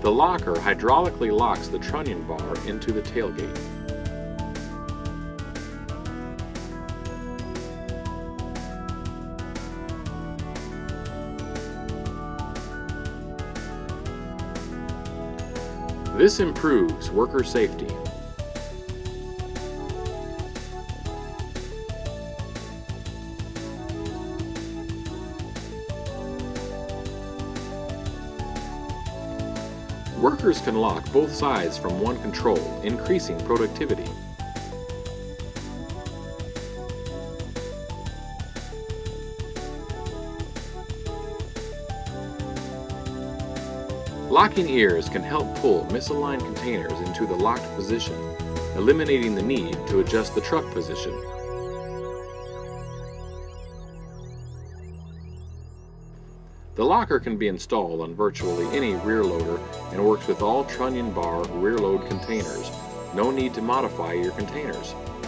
The locker hydraulically locks the trunnion bar into the tailgate. This improves worker safety. Workers can lock both sides from one control, increasing productivity. Locking ears can help pull misaligned containers into the locked position, eliminating the need to adjust the truck position. The locker can be installed on virtually any rear loader and works with all trunnion bar rear load containers. No need to modify your containers.